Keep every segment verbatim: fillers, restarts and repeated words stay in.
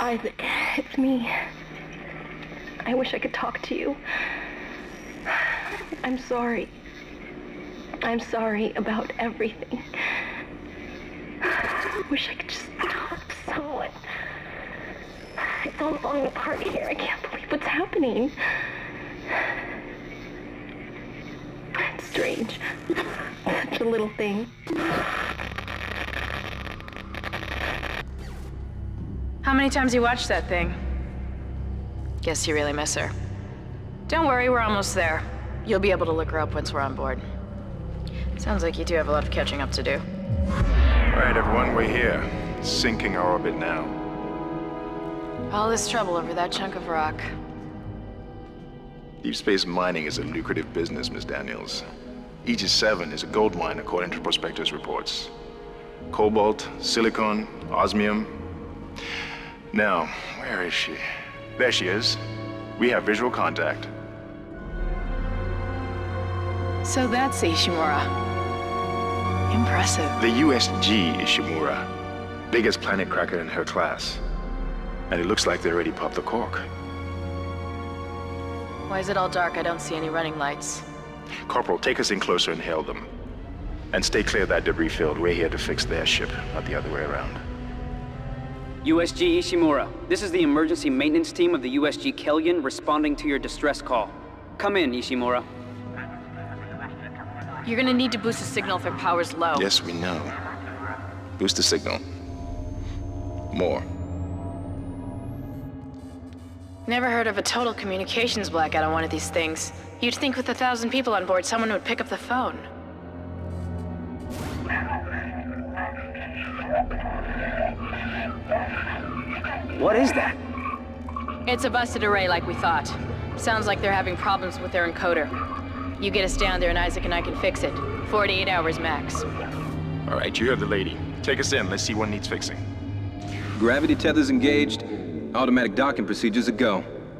Isaac, it's me. I wish I could talk to you. I'm sorry. I'm sorry about everything. I wish I could just talk to someone. It's all falling apart here. I can't believe what's happening. It's strange. Such a little thing. How many times you watched that thing? Guess you really miss her. Don't worry, we're almost there. You'll be able to look her up once we're on board. Sounds like you two have a lot of catching up to do. All right, everyone, we're here. Sinking our orbit now. All this trouble over that chunk of rock. Deep space mining is a lucrative business, Miss Daniels. Aegis seven is a gold mine according to prospectors' reports. Cobalt, silicon, osmium. Now, where is she? There she is. We have visual contact. So that's Ishimura. Impressive. The U S G Ishimura. Biggest planet cracker in her class. And it looks like they already popped the cork. Why is it all dark? I don't see any running lights. Corporal, take us in closer and hail them. And stay clear of that debris field. We're here to fix their ship, not the other way around. U S G Ishimura, this is the emergency maintenance team of the U S G Kellion responding to your distress call. Come in, Ishimura. You're gonna need to boost the signal if their power's low. Yes, we know. Boost the signal. More. Never heard of a total communications blackout on one of these things. You'd think with a thousand people on board, someone would pick up the phone. What is that? It's a busted array like we thought. Sounds like they're having problems with their encoder. You get us down there and Isaac and I can fix it. forty-eight hours max. All right, you heard the lady. Take us in. Let's see what needs fixing. Gravity tethers engaged. Automatic docking procedures a go.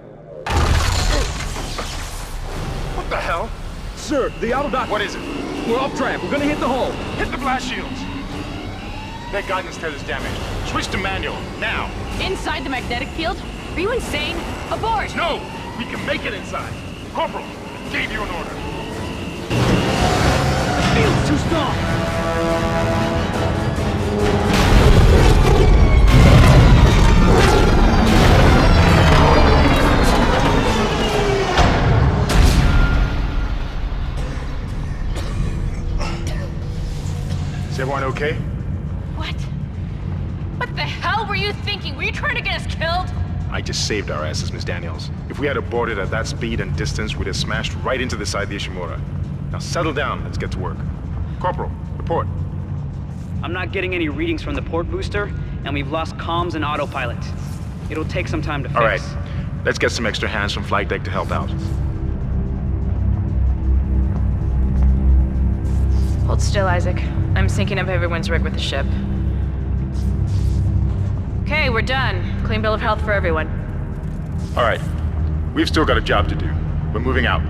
What the hell? Sir, the auto dock. What is it? We're off track. We're gonna hit the hull. Hit the blast shields. Their guidance tether's damaged. Switch to manual, now. Inside the magnetic field? Are you insane? Abort! No! We can make it inside. Corporal, gave you an order. Field's too strong. Is everyone okay? What? What the hell were you thinking? Were you trying to get us killed? I just saved our asses, Miss Daniels. If we had aborted at that speed and distance, we'd have smashed right into the side of the Ishimura. Now settle down, let's get to work. Corporal, report. I'm not getting any readings from the port booster, and we've lost comms and autopilot. It'll take some time to fix. All right, let's get some extra hands from flight deck to help out. Hold still, Isaac. I'm syncing up everyone's rig with the ship. Okay, we're done. Clean bill of health for everyone. All right, we've still got a job to do. We're moving out.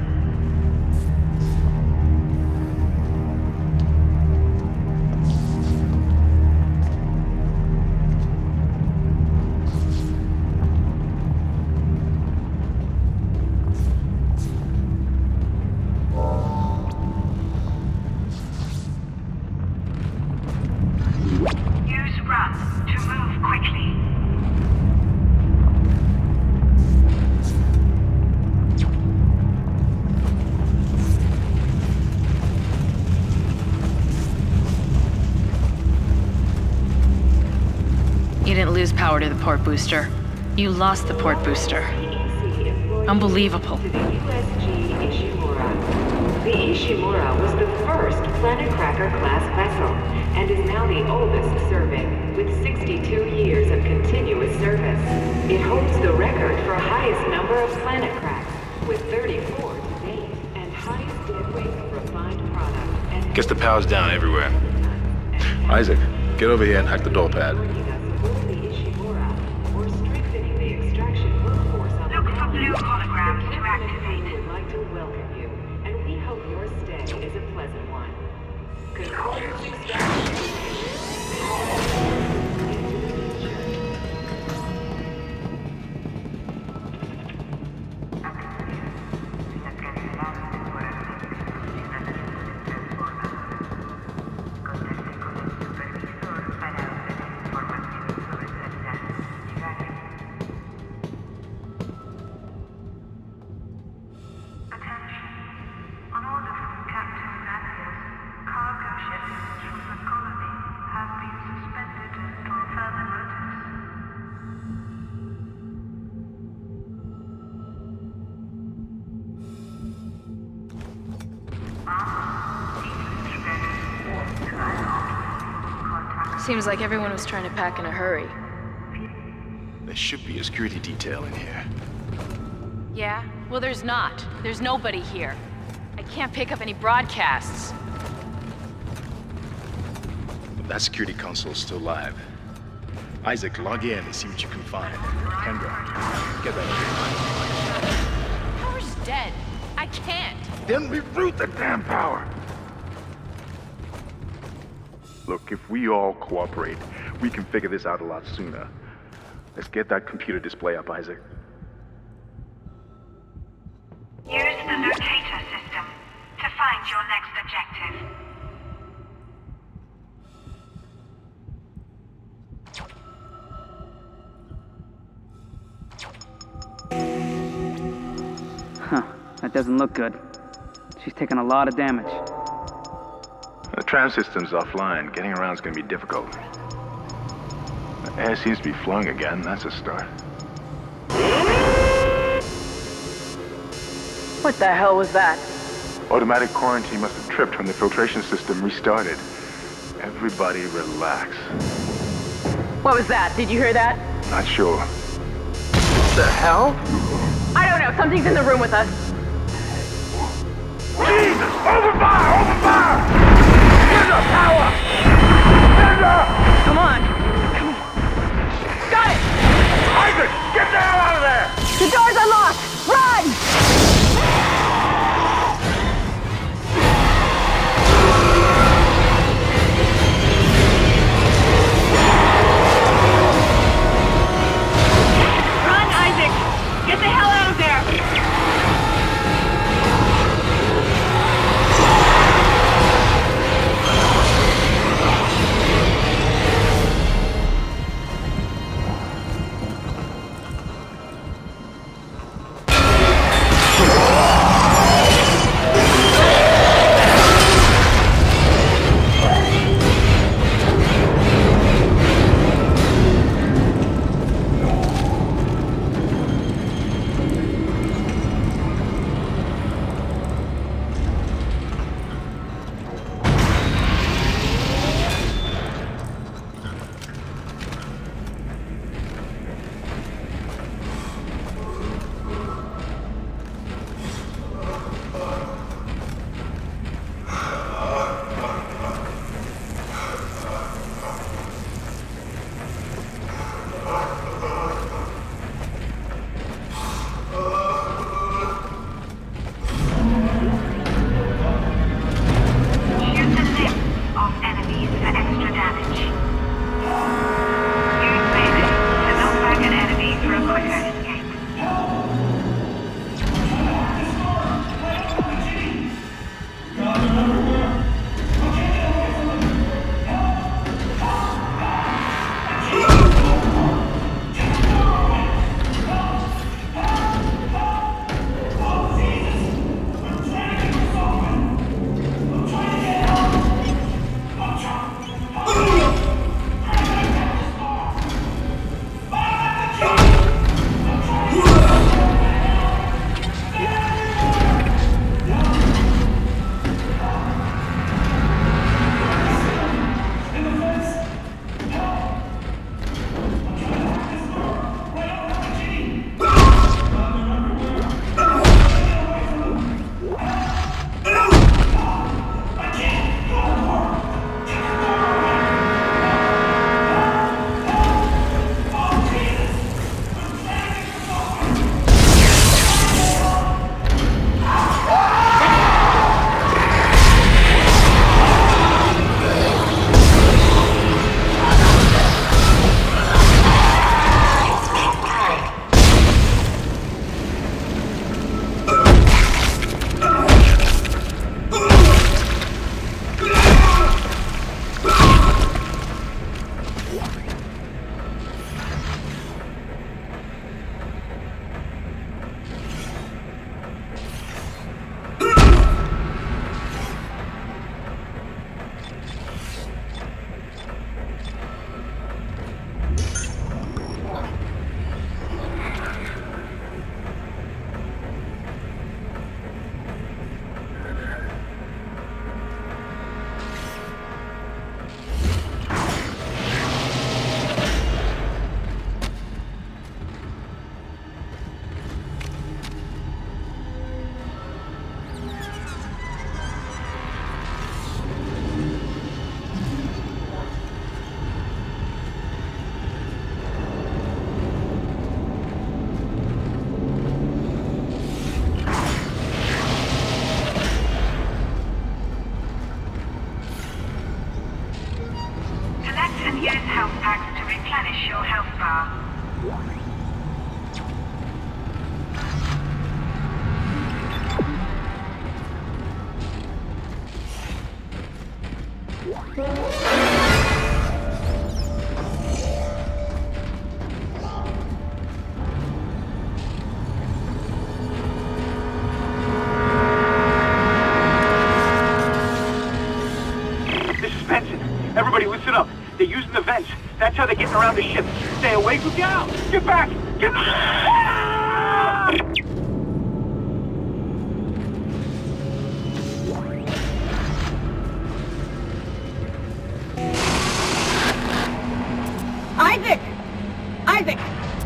Lose power to the port booster. You lost the port booster. Unbelievable. To the U S G Ishimura. The Ishimura was the first Planet Cracker class vessel and is now the oldest serving, with sixty-two years of continuous service. It holds the record for highest number of planet cracks, with thirty-four to date, and highest dead weight of refined product. And Guess the power's down everywhere. Isaac, get over here and hack the door pad. Blue hologram to activate. We would like to welcome you, and we hope your stay is a pleasant one. Concordance extraction. Seems like everyone was trying to pack in a hurry. There should be a security detail in here. Yeah? Well, there's not. There's nobody here. I can't pick up any broadcasts. But that security console's still live. Isaac, log in and see what you can find. Kendra, get that. Power's dead. I can't. Then reroute the damn power! Look, if we all cooperate, we can figure this out a lot sooner. Let's get that computer display up, Isaac. Use the locator system to find your next objective. Huh. That doesn't look good. She's taken a lot of damage. The tram system's offline. Getting around's gonna be difficult. The air seems to be flowing again. That's a start. What the hell was that? Automatic quarantine must have tripped when the filtration system restarted. Everybody relax. What was that? Did you hear that? Not sure. What the hell? I don't know. Something's in the room with us. Jesus! Open fire! Open fire! Ninja! Power! Ninja! Come on. Come on. Got it! Isaac! Get the hell out of there! The door's unlocked! Run! Run, Isaac! Get the hell out of there! Everybody listen up. They're using the vents. That's how they're getting around the ship. Stay away from down. Get back. Get back. Isaac! Isaac!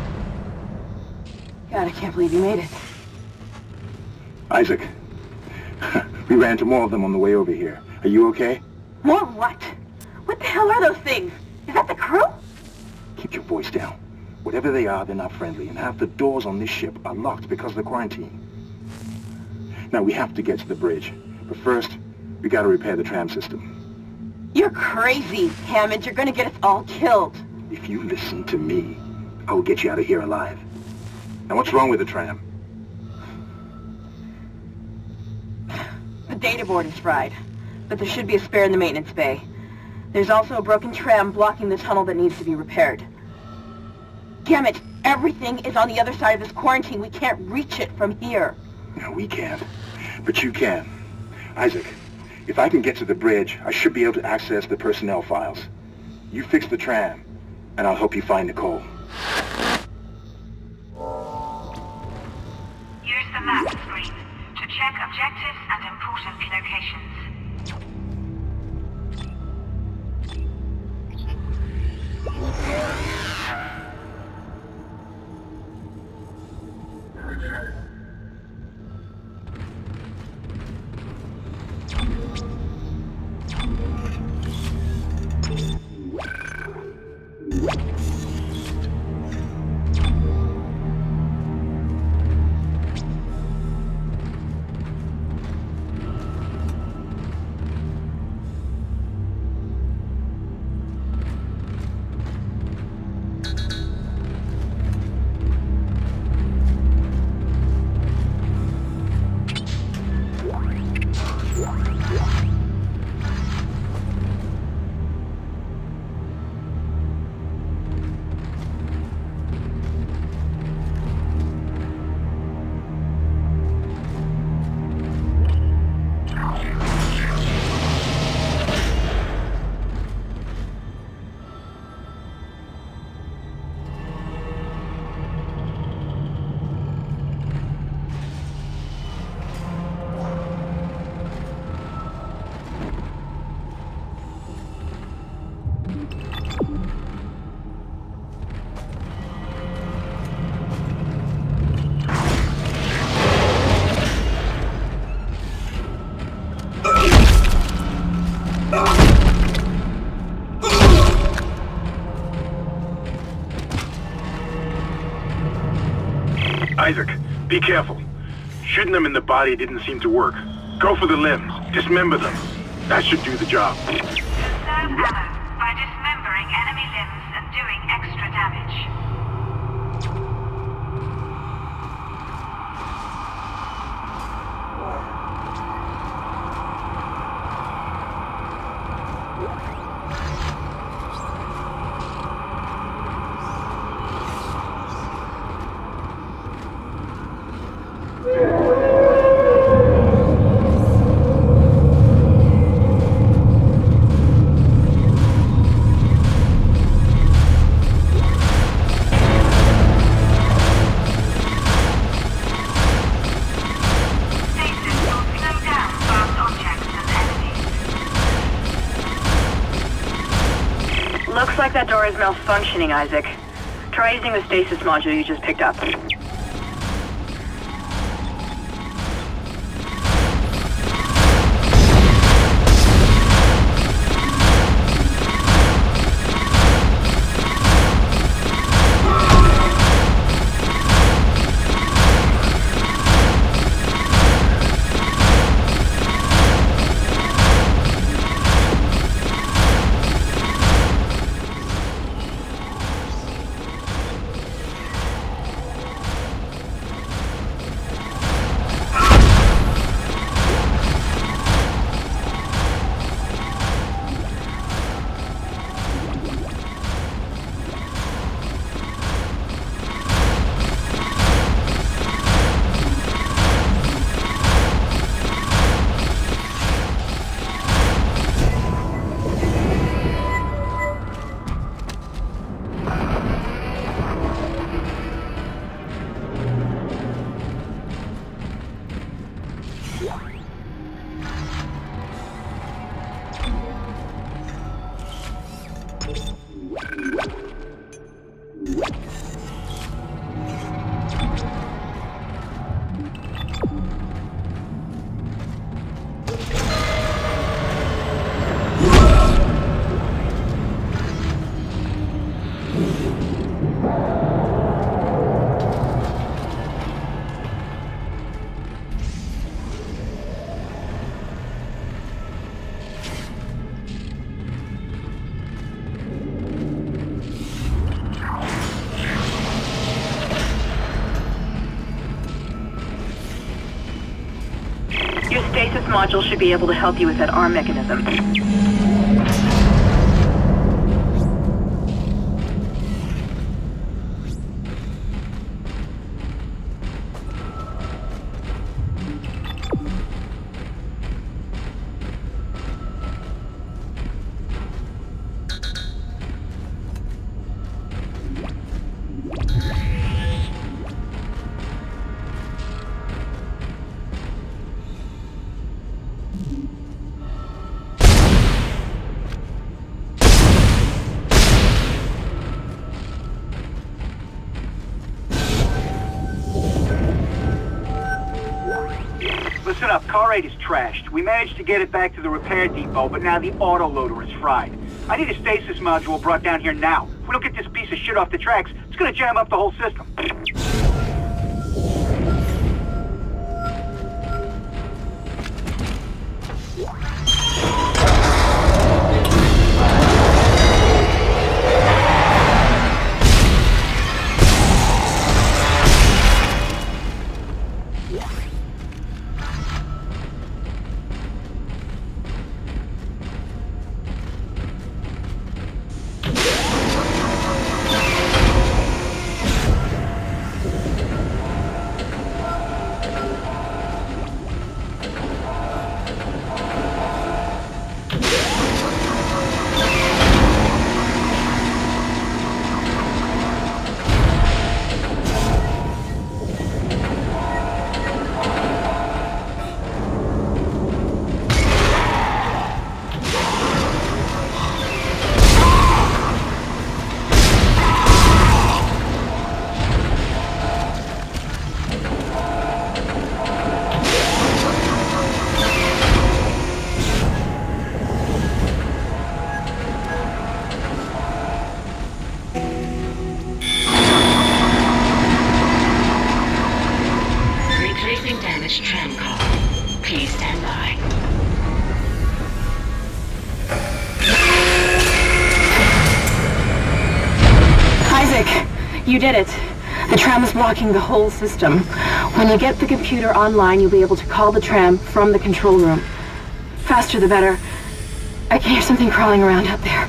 God, I can't believe you made it. Isaac, we ran into more of them on the way over here. Are you okay? More what? What the hell are those things? Is that the crew? Keep your voice down. Whatever they are, they're not friendly, and half the doors on this ship are locked because of the quarantine. Now, we have to get to the bridge, but first, we gotta repair the tram system. You're crazy, Hammond. You're gonna get us all killed. If you listen to me, I will get you out of here alive. Now, what's wrong with the tram? The data board is fried, but there should be a spare in the maintenance bay. There's also a broken tram blocking the tunnel that needs to be repaired. Damn it! Everything is on the other side of this quarantine. We can't reach it from here. No, we can't. But you can. Isaac, if I can get to the bridge, I should be able to access the personnel files. You fix the tram, and I'll help you find Nicole. Use the map screen to check objectives and important locations. Isaac, be careful. Shooting them in the body didn't seem to work. Go for the limbs. Dismember them. That should do the job. Conserve ammo by dismembering enemy limbs and doing extra damage. Looks like that door is malfunctioning, Isaac. Try using the stasis module you just picked up. module should be able to help you with that arm mechanism. Listen up, car eight is trashed. We managed to get it back to the repair depot, but now the autoloader is fried. I need a stasis module brought down here now. If we don't get this piece of shit off the tracks, it's gonna jam up the whole system. Tram car. Please stand by. Isaac, you did it. The tram is blocking the whole system. When you get the computer online, you'll be able to call the tram from the control room. Faster the better. I can hear something crawling around out there.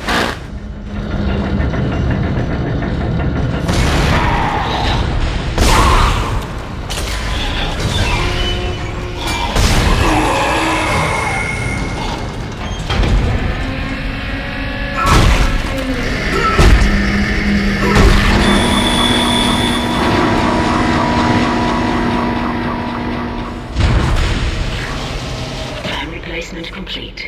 Replacement complete.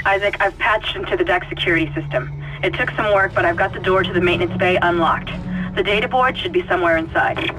Isaac, I've patched into the deck security system. It took some work, but I've got the door to the maintenance bay unlocked. The data board should be somewhere inside.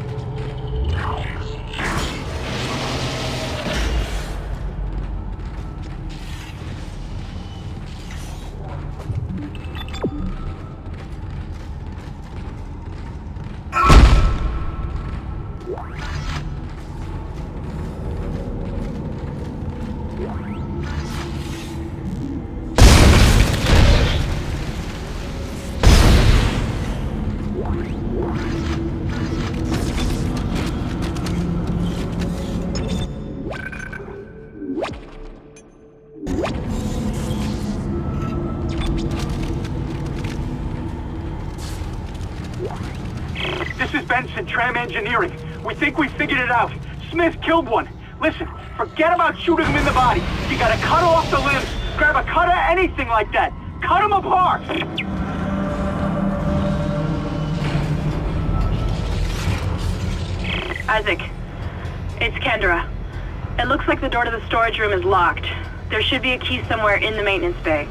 This is Benson, Tram Engineering. We think we figured it out. Smith killed one. Listen, forget about shooting him in the body. You gotta cut off the limbs. Grab a cutter, anything like that. Cut him apart! Isaac, it's Kendra. It looks like the door to the storage room is locked. There should be a key somewhere in the maintenance bay.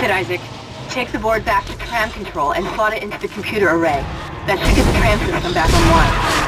it, Isaac. Take the board back to tram control and slot it into the computer array. That should get the tram system back online.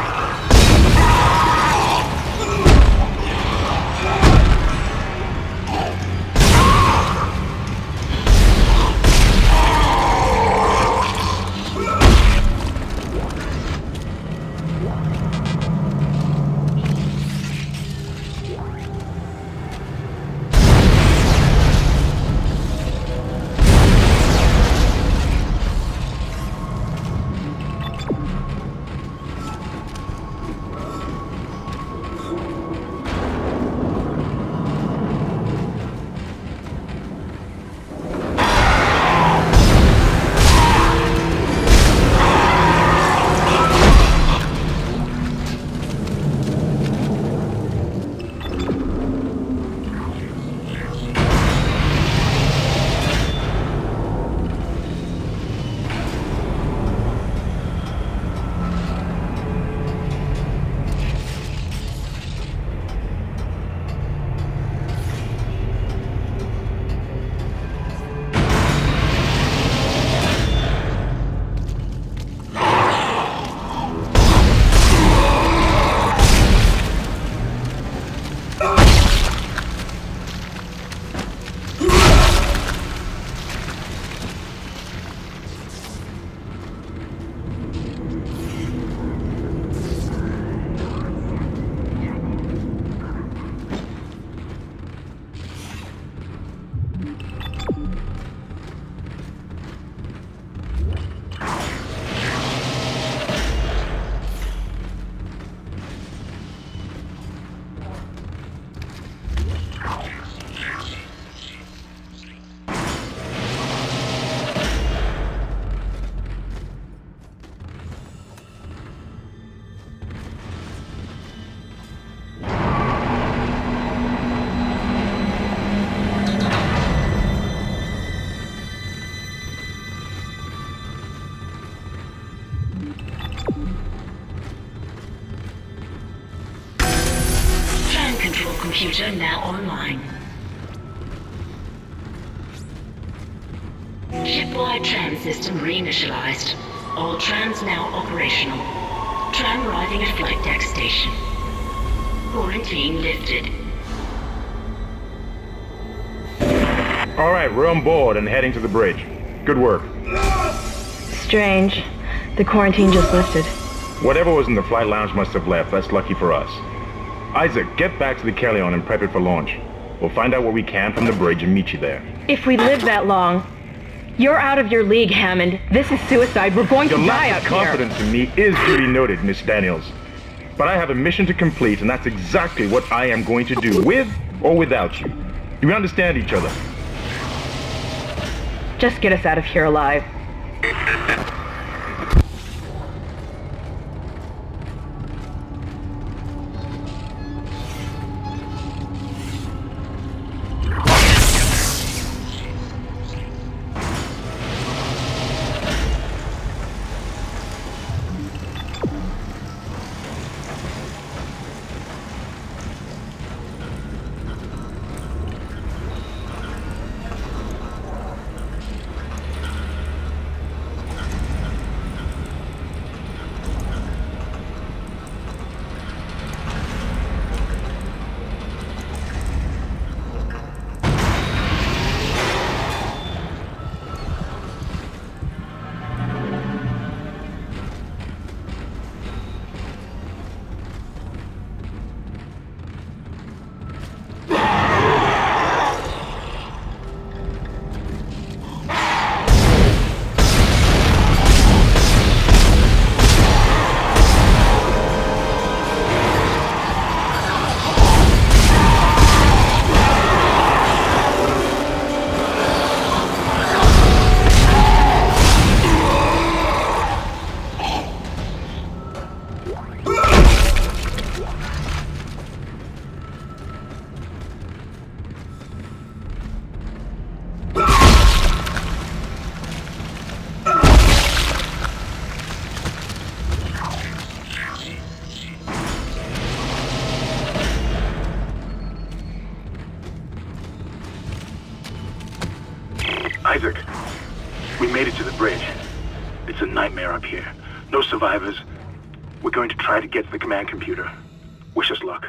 Computer now online. Shipwide tram system reinitialized. All trams now operational. Tram arriving at flight deck station. Quarantine lifted. All right, we're on board and heading to the bridge. Good work. Strange. The quarantine just lifted. Whatever was in the flight lounge must have left. That's lucky for us. Isaac, get back to the Kellion and prep it for launch. We'll find out what we can from the bridge and meet you there. If we live that long, you're out of your league, Hammond. This is suicide. We're going to die out here. Your lack of confidence in me is duly noted, Miss Daniels. But I have a mission to complete, and that's exactly what I am going to do, with or without you. Do we understand each other? Just get us out of here alive. We made it to the bridge. It's a nightmare up here. No survivors. We're going to try to get to the command computer. Wish us luck.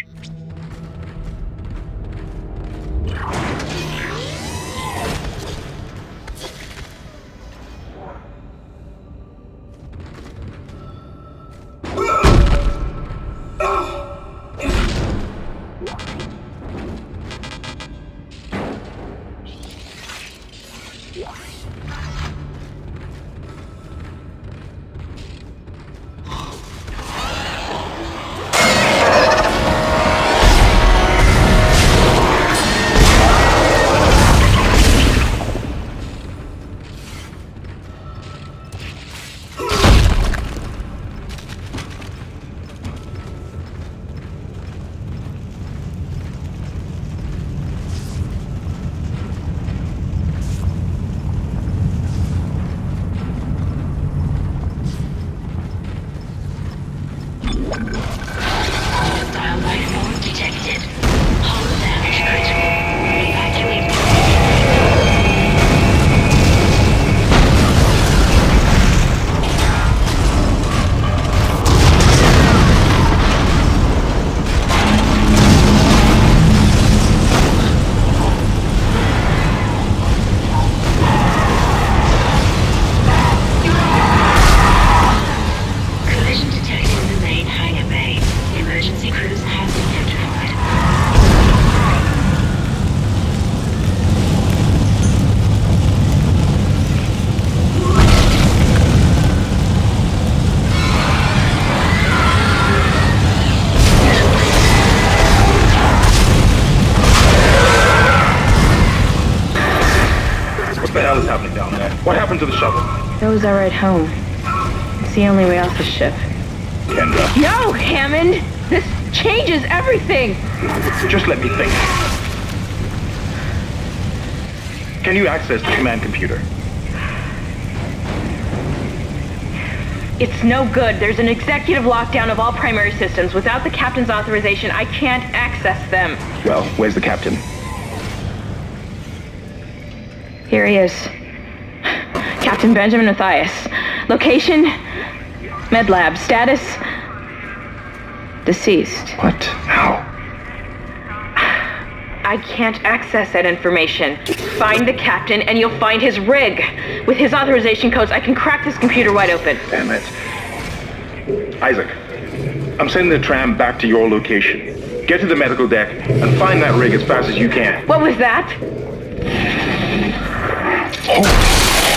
What happened to the shuttle? That was our ride home. It's the only way off the ship. Kendra. No, Hammond! This changes everything! Just let me think. Can you access the command computer? It's no good. There's an executive lockdown of all primary systems. Without the captain's authorization, I can't access them. Well, where's the captain? Here he is. Captain Benjamin Matthias. Location? Med lab. Status? Deceased. What? How? I can't access that information. Find the captain and you'll find his rig. With his authorization codes, I can crack this computer wide open. Damn it. Isaac, I'm sending the tram back to your location. Get to the medical deck and find that rig as fast as you can. What was that? Oh.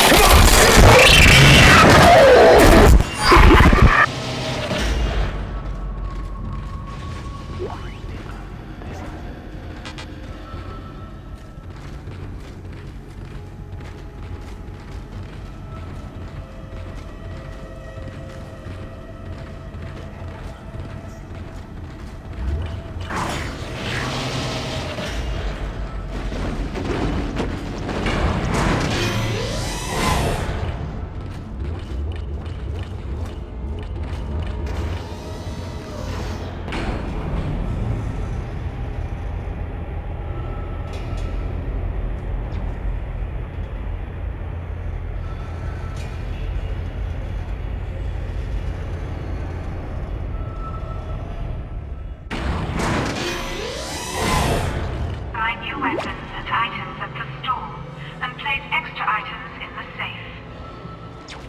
Weapons and items at the store, and place extra items in the safe.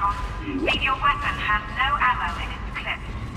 Icon. Read your weapon has no ammo in its clip.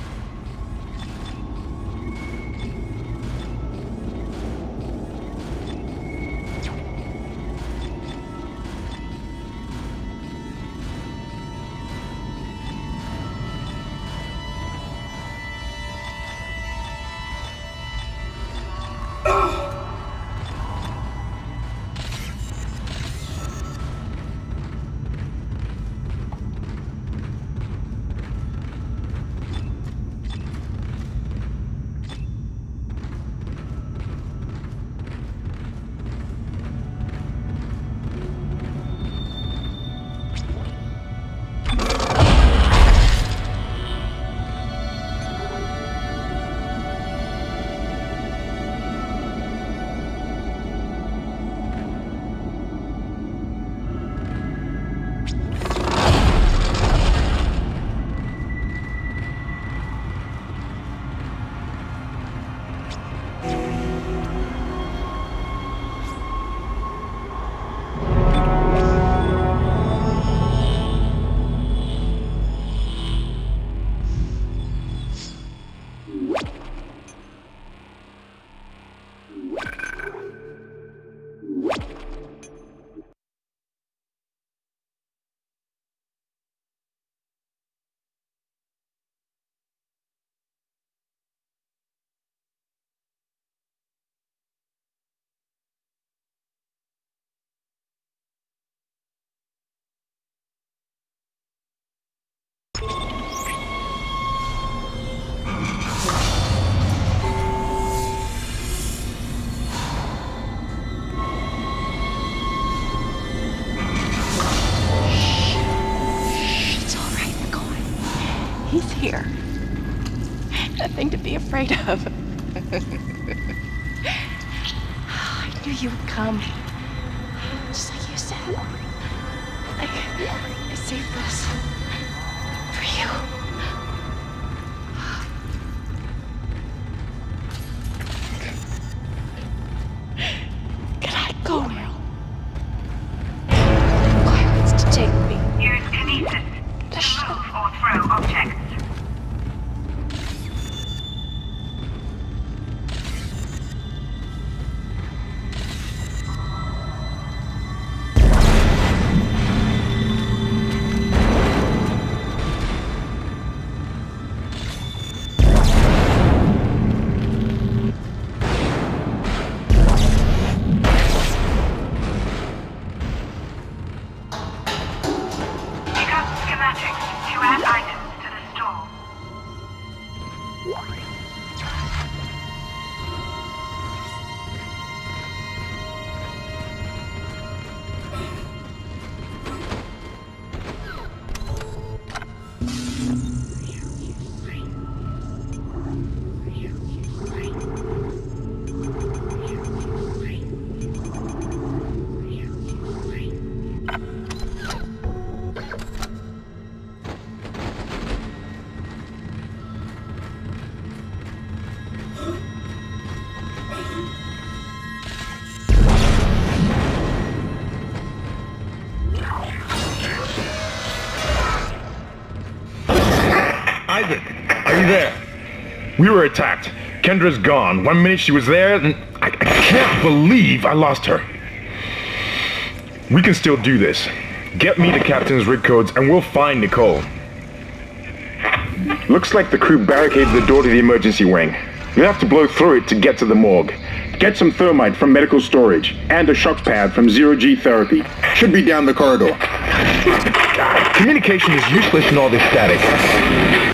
He's here. Nothing to be afraid of. I knew you would come. Just like you said. Like, I saved this for you. Can I go now? Why wants to take me? Use kinesis to move or throw objects. Isaac, are you there? We were attacked. Kendra's gone. One minute she was there, and I, I can't believe I lost her. We can still do this. Get me the captain's rig codes, and we'll find Nicole. Looks like the crew barricaded the door to the emergency wing. We'll have to blow through it to get to the morgue. Get some thermite from medical storage, and a shock pad from zero-G therapy. Should be down the corridor. Communication is useless in all this static.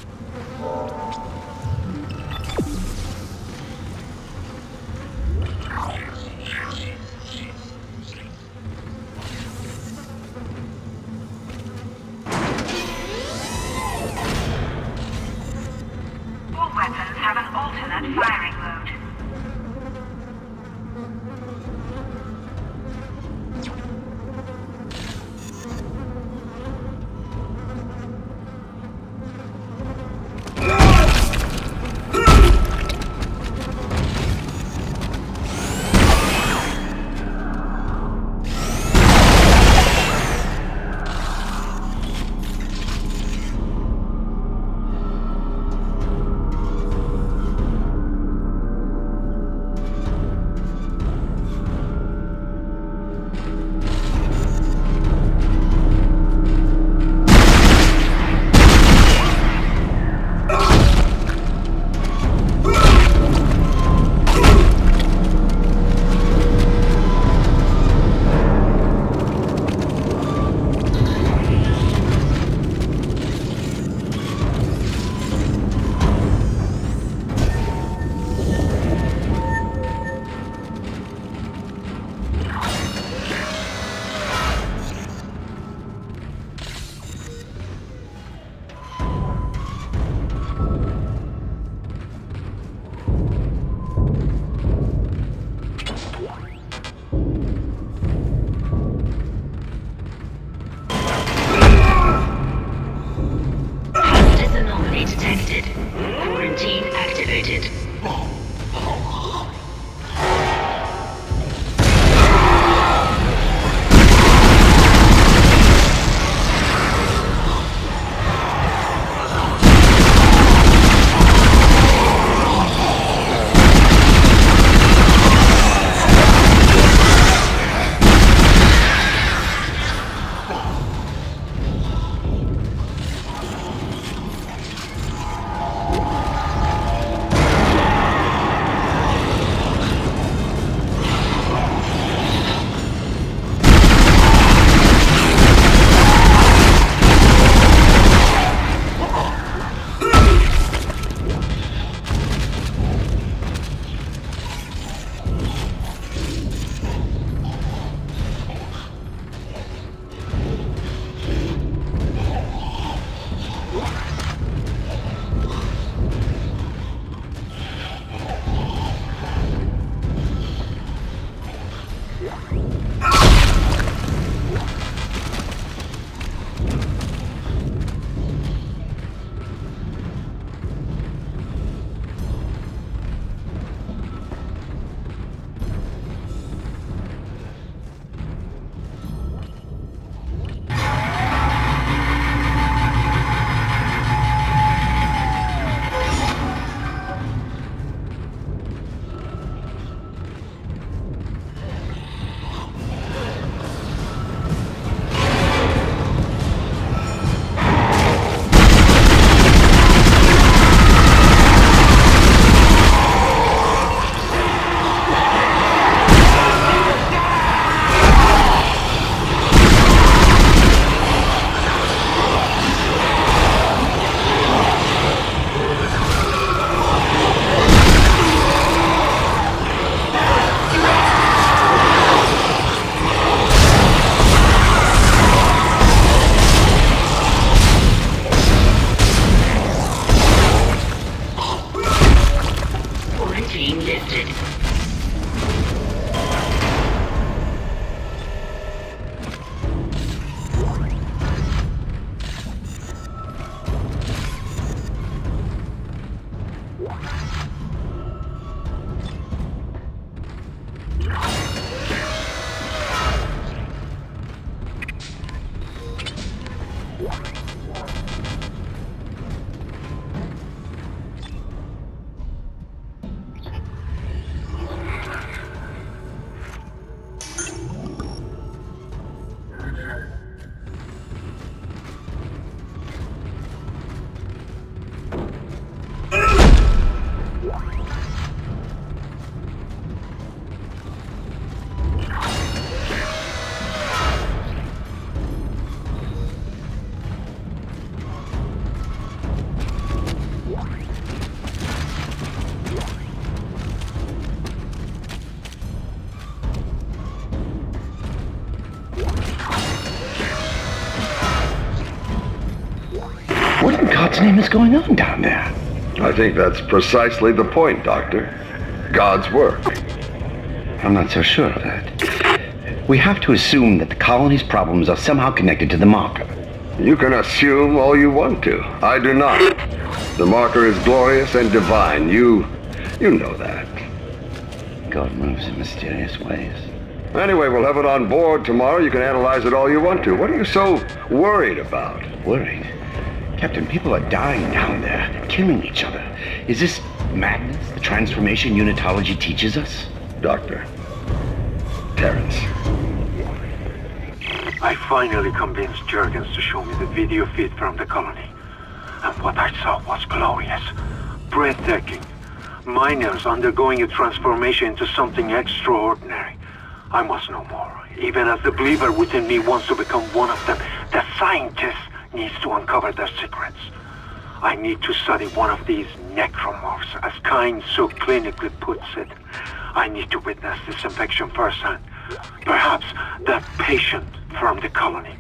What in God's name is going on down there? I think that's precisely the point, Doctor. God's work. I'm not so sure of that. We have to assume that the colony's problems are somehow connected to the marker. You can assume all you want to. I do not. The marker is glorious and divine. You... you know that. God moves in mysterious ways. Anyway, we'll have it on board tomorrow. You can analyze it all you want to. What are you so worried about? Worried? Captain, people are dying down there, killing each other. Is this madness the transformation unitology teaches us? Doctor. Terrence. I finally convinced Jurgens to show me the video feed from the colony. And what I saw was glorious. Breathtaking. Miners undergoing a transformation into something extraordinary. I must know more. Even as the believer within me wants to become one of them, the scientist needs to uncover their secrets. I need to study one of these necromorphs, as Kyne so clinically puts it. I need to witness this infection firsthand. Perhaps that patient from the colony.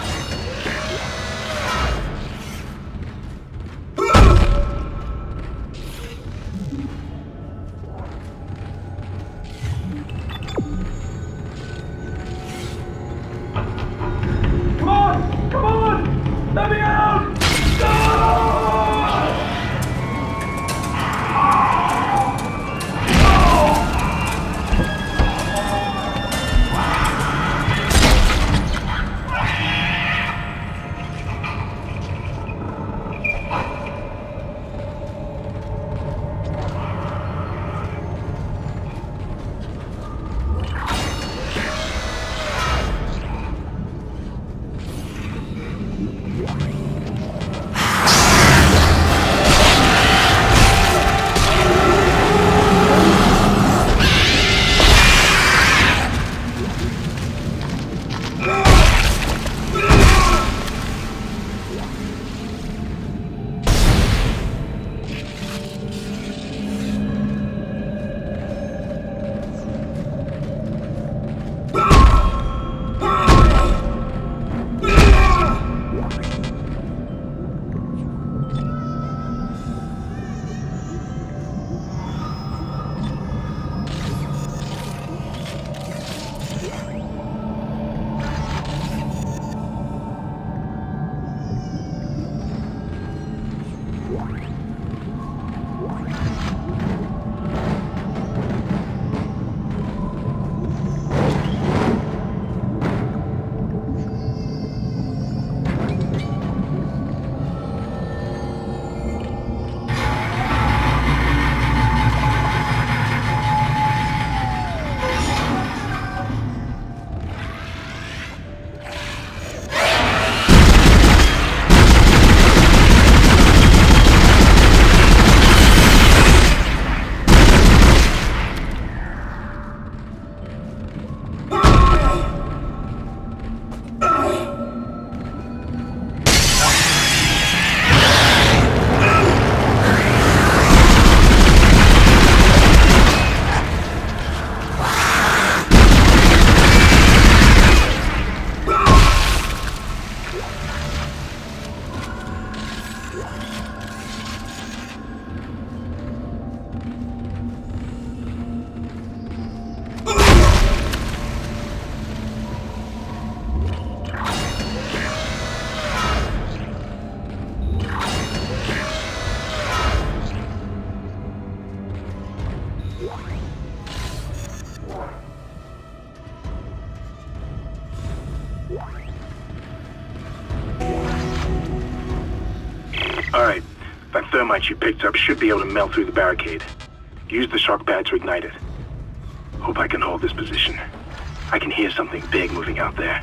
Come on! Come on! Let me out! All right. That thermite you picked up should be able to melt through the barricade. Use the shock pad to ignite it. Hope I can hold this position. I can hear something big moving out there.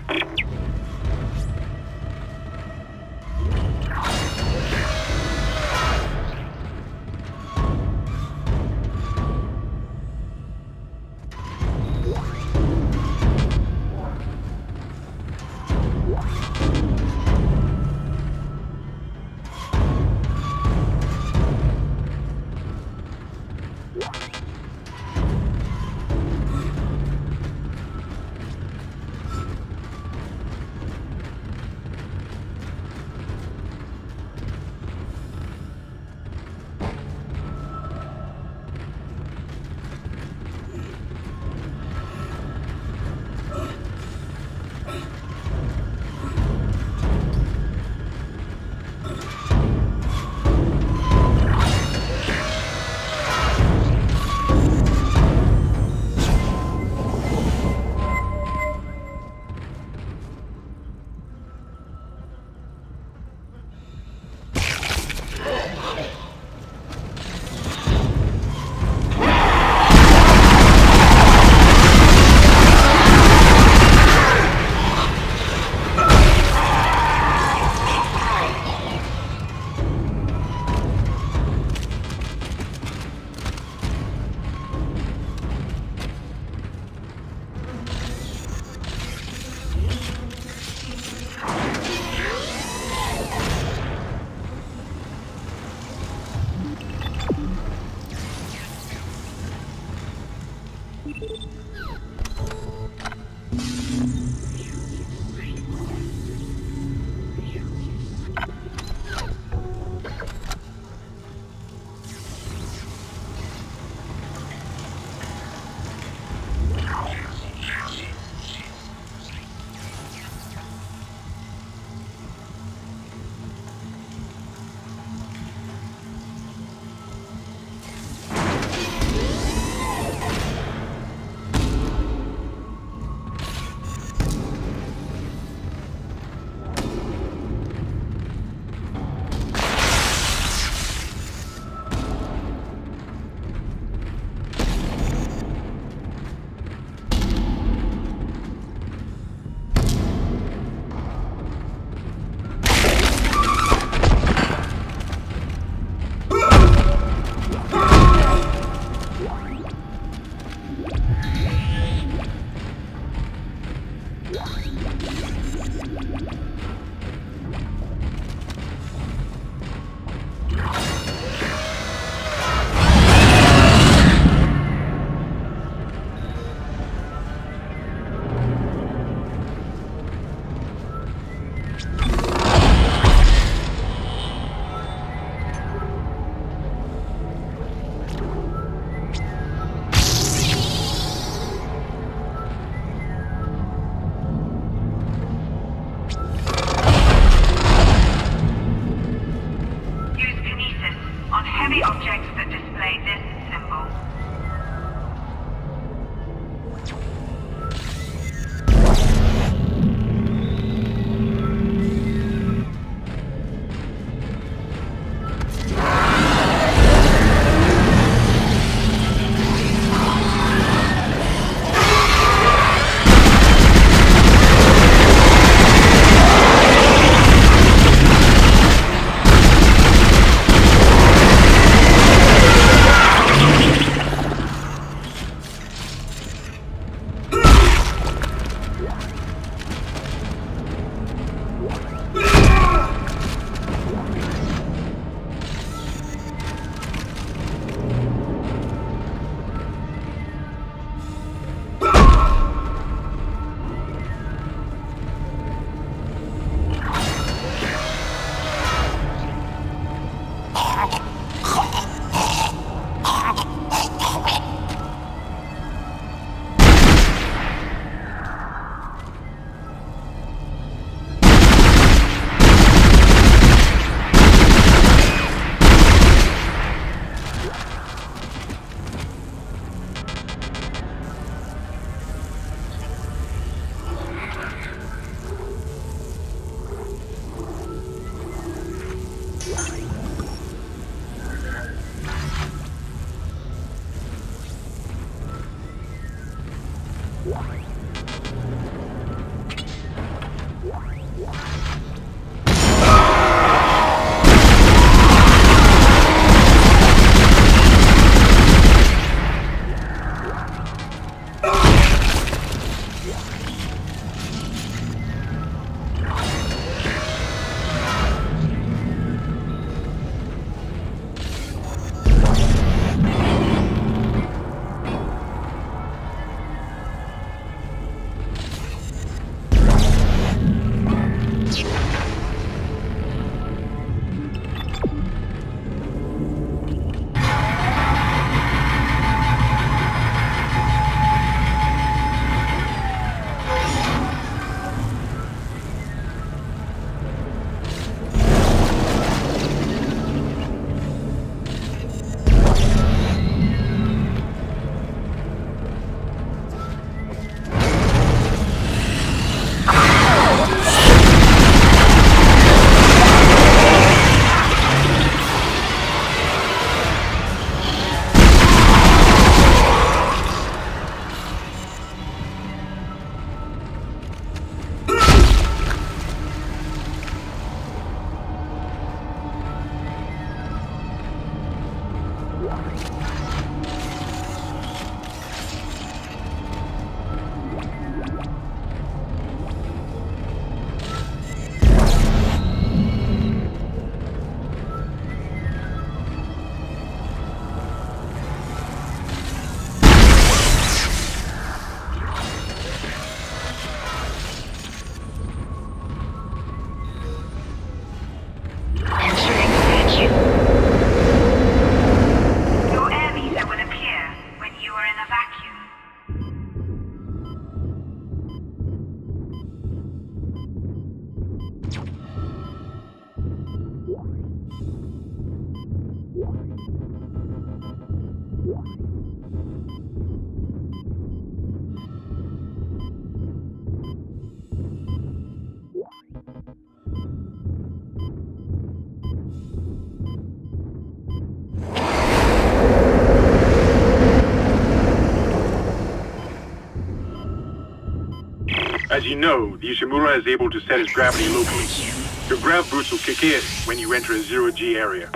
As you know, the Ishimura is able to set its gravity locally. Your grav boots will kick in when you enter a zero-G area.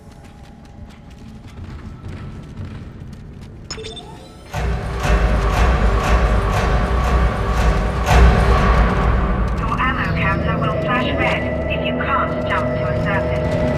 Your ammo counter will flash red if you can't jump to a surface.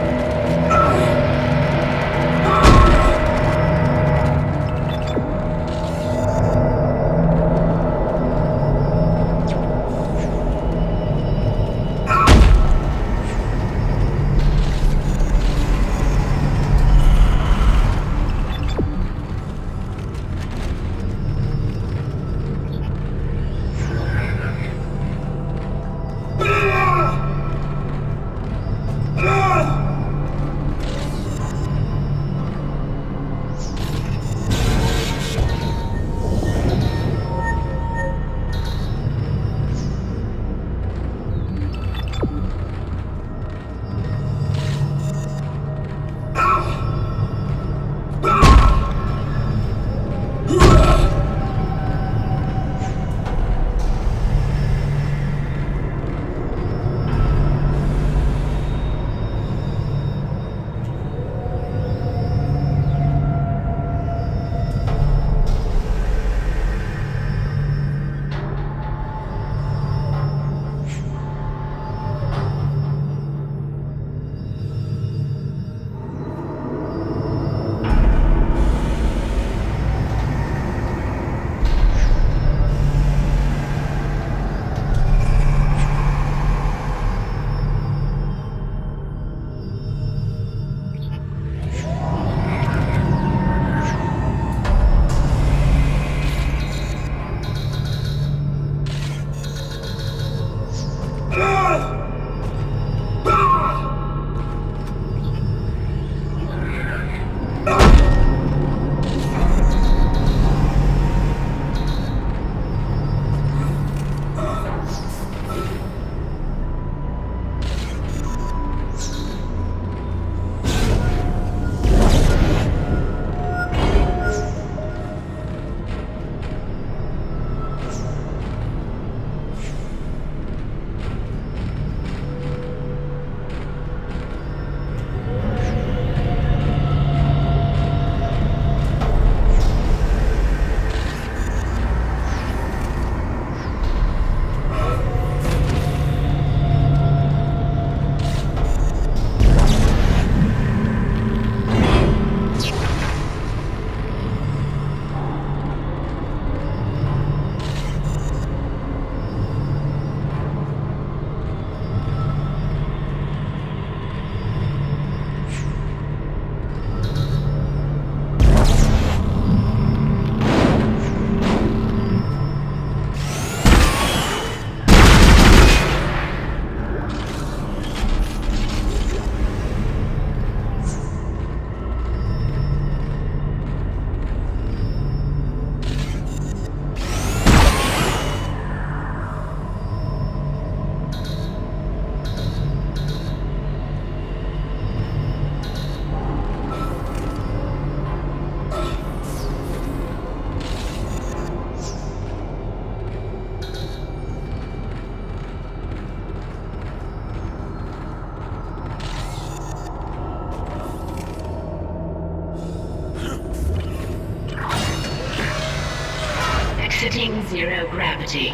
Exiting zero gravity.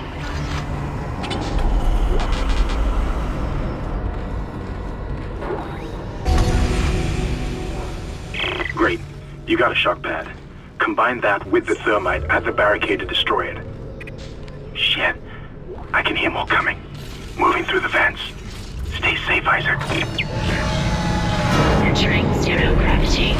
Great. You got a shock pad. Combine that with the thermite at the barricade to destroy it. Shit. I can hear more coming. Moving through the vents. Stay safe, Isaac. Entering zero gravity.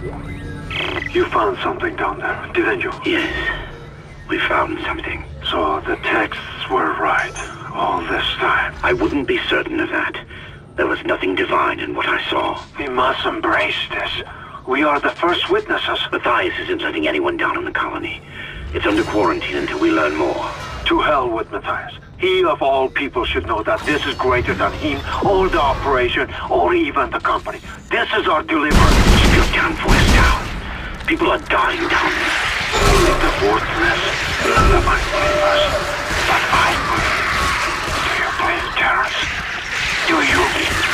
You found something down there, didn't you? Yes, we found something. So the texts were right all this time. I wouldn't be certain of that. There was nothing divine in what I saw. We must embrace this. We are the first witnesses. Matthias isn't letting anyone down in the colony. It's under quarantine until we learn more. To hell with Matthias. He of all people should know that this is greater than him, or the operation, or even the company. This is our deliverance. Strip down, voice down. People are dying down there. The worthless, the mindless. But I believe. Do you believe, Terrence? Do you?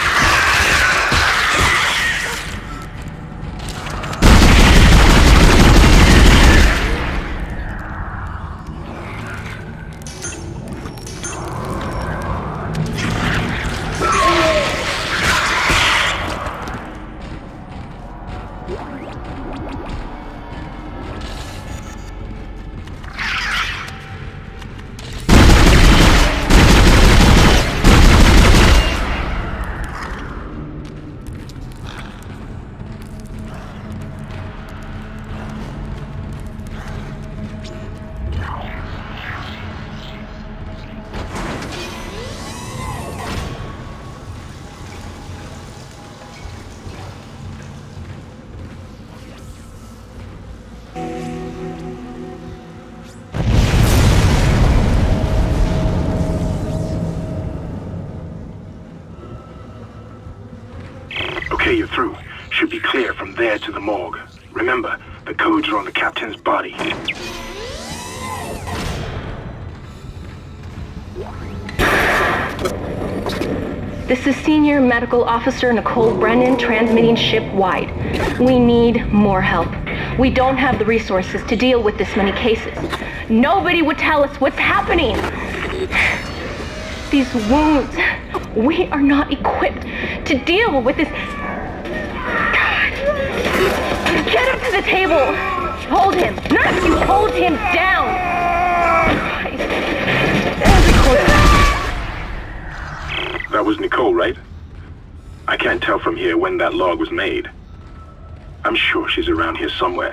Okay, you're through. Should be clear from there to the morgue. Remember, the codes are on the captain's body. This is Senior Medical Officer Nicole Brennan transmitting ship-wide. We need more help. We don't have the resources to deal with this many cases. Nobody would tell us what's happening. These wounds, we are not equipped to deal with this. God. Get him to the table. Hold him. Nurse, you hold him down. That was Nicole, right? I can't tell from here when that log was made. I'm sure she's around here somewhere.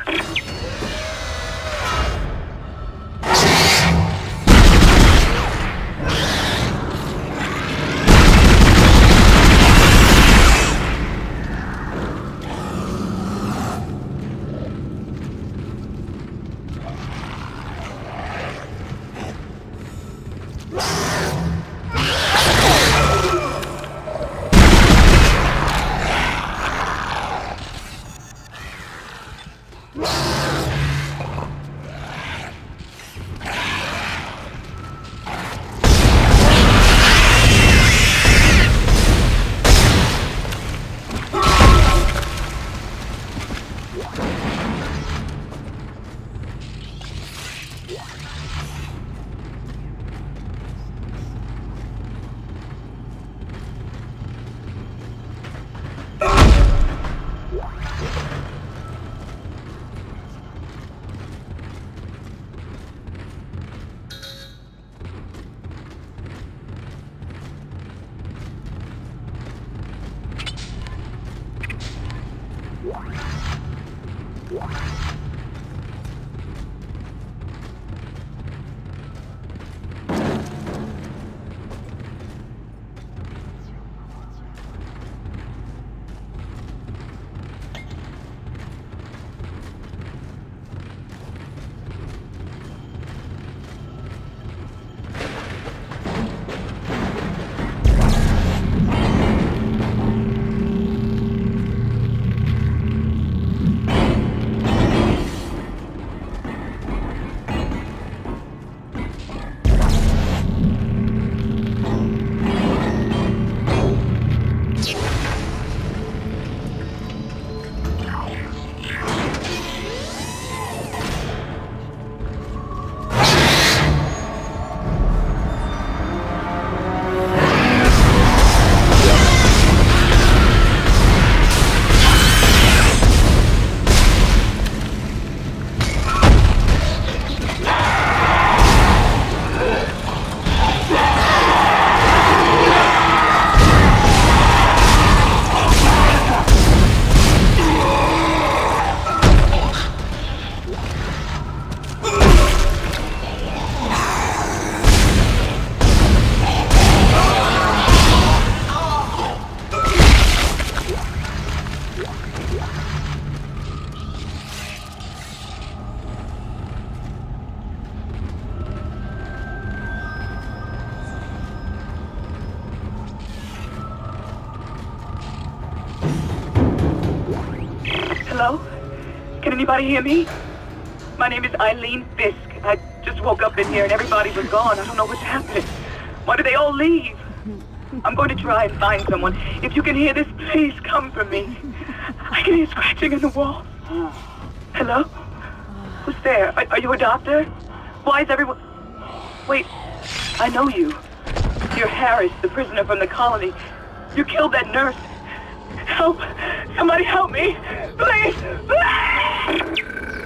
Hello? Can anybody hear me? My name is Eileen Fisk. I just woke up in here and everybody was gone. I don't know what's happening. Why did they all leave? I'm going to try and find someone. If you can hear this, please come for me. I can hear scratching in the wall. Hello? Who's there? Are, are you a doctor? Why is everyone... Wait, I know you. You're Harris, the prisoner from the colony. You killed that nurse. Help! Somebody help me! Please! Please!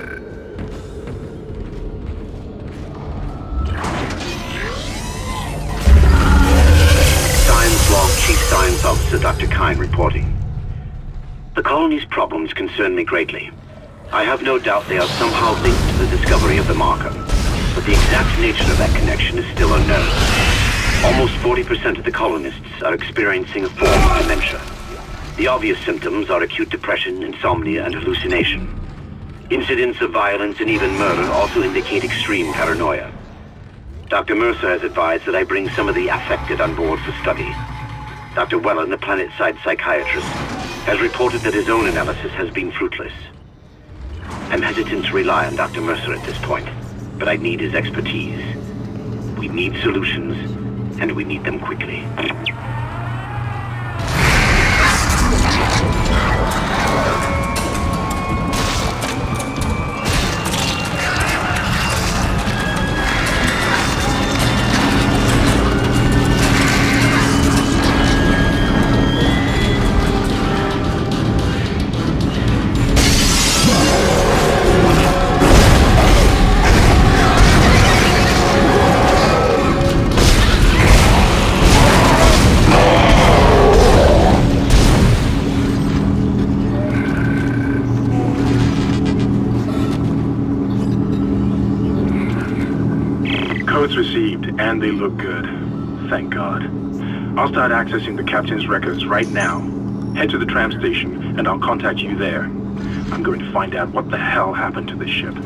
Science Log Chief Science Officer Doctor Kine reporting. The colony's problems concern me greatly. I have no doubt they are somehow linked to the discovery of the marker, but the exact nature of that connection is still unknown. Almost forty percent of the colonists are experiencing a form of dementia. The obvious symptoms are acute depression, insomnia, and hallucination. Incidents of violence and even murder also indicate extreme paranoia. Doctor Mercer has advised that I bring some of the affected on board for study. Doctor Wellen, the planet-side psychiatrist, has reported that his own analysis has been fruitless. I'm hesitant to rely on Doctor Mercer at this point, but I need his expertise. We need solutions, and we need them quickly. Received, and they look good. Thank God. I'll start accessing the captain's records right now. Head to the tram station, and I'll contact you there. I'm going to find out what the hell happened to this ship.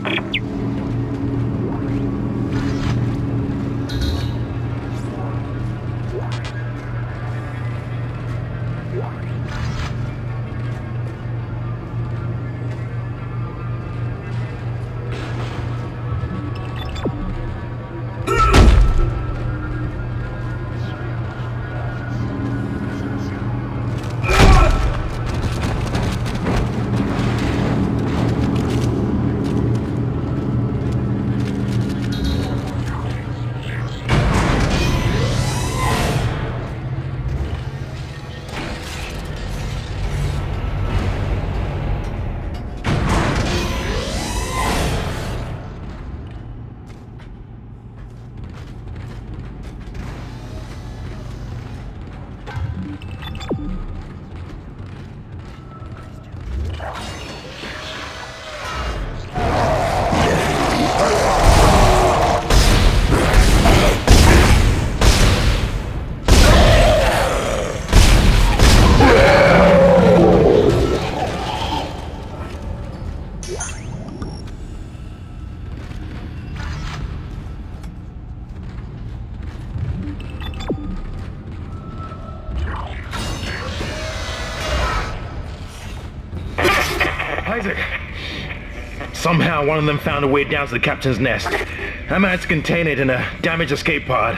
Isaac! Somehow one of them found a way down to the captain's nest. I managed to contain it in a damaged escape pod.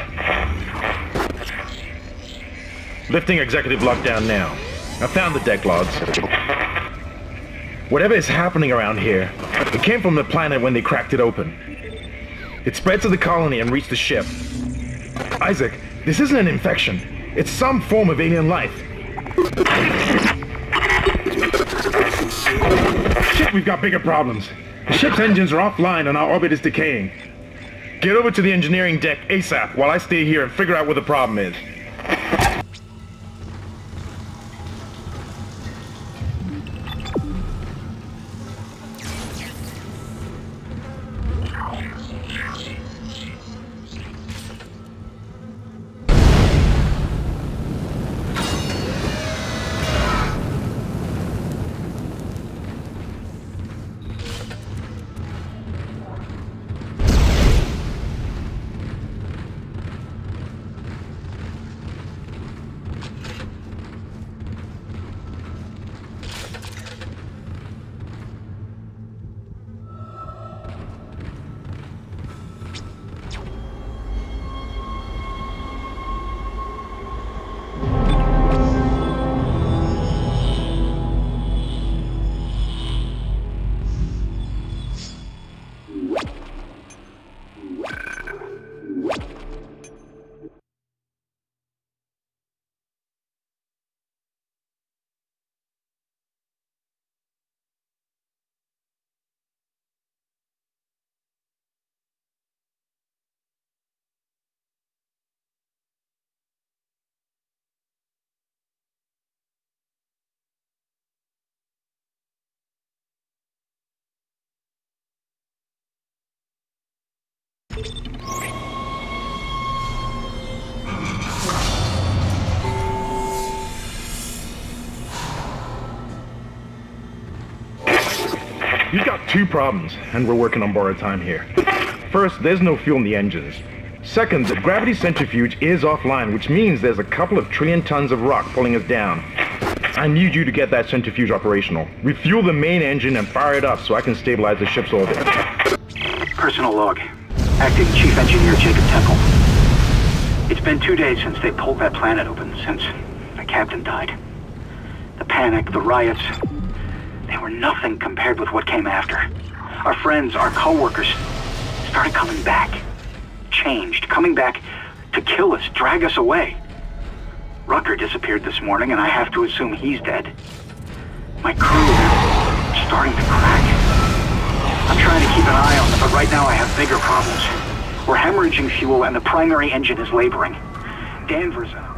Lifting executive lockdown now. I found the deck logs. Whatever is happening around here, it came from the planet when they cracked it open. It spread to the colony and reached the ship. Isaac, this isn't an infection. It's some form of alien life. Shit, we've got bigger problems. The ship's engines are offline and our orbit is decaying. Get over to the engineering deck ASAP while I stay here and figure out what the problem is. You've got two problems, and we're working on borrowed time here. First, there's no fuel in the engines. Second, the gravity centrifuge is offline, which means there's a couple of trillion tons of rock pulling us down. I need you to get that centrifuge operational. Refuel the main engine and fire it up so I can stabilize the ship's orbit. Personal log. Acting Chief Engineer Jacob Temple. It's been two days since they pulled that planet open, since the captain died. The panic, the riots, they were nothing compared with what came after. Our friends, our co-workers, started coming back. Changed, coming back to kill us, drag us away. Rucker disappeared this morning, and I have to assume he's dead. My crew, they're starting to crack. I'm trying to keep an eye on them, but right now I have bigger problems. We're hemorrhaging fuel, and the primary engine is laboring. Danvers...